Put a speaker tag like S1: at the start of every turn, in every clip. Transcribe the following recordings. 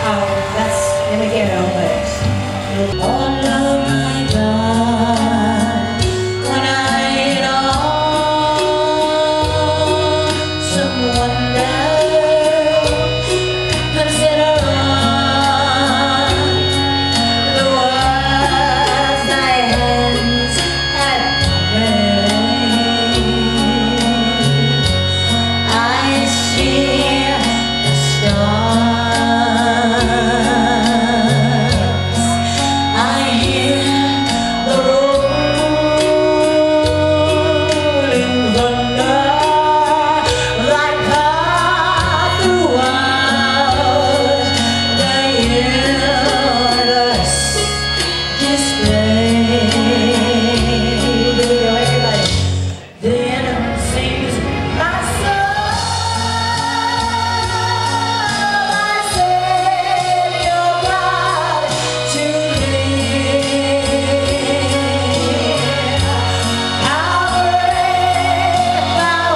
S1: That's in the ghetto, but all of my God, when I had some wonder, consider the words thy hands had made. I see the stars, I hear the rolling thunder, like path throughout the universe display. Here we go, everybody. Then sings my soul, my Savior God, to thee. How great thou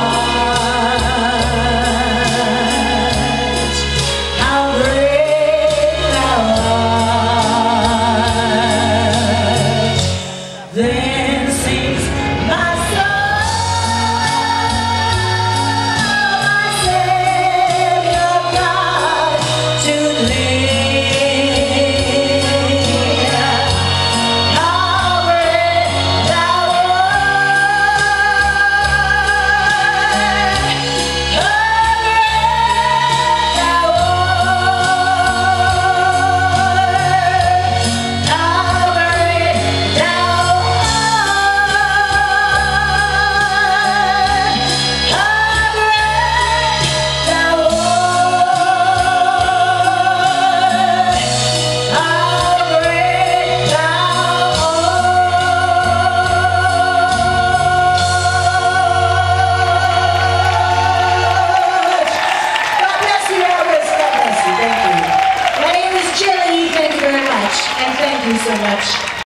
S1: art, how great thou art. Then sings my soul, my Savior God, to thee. How great thou art, how great thou art, how great thou Thank you so much.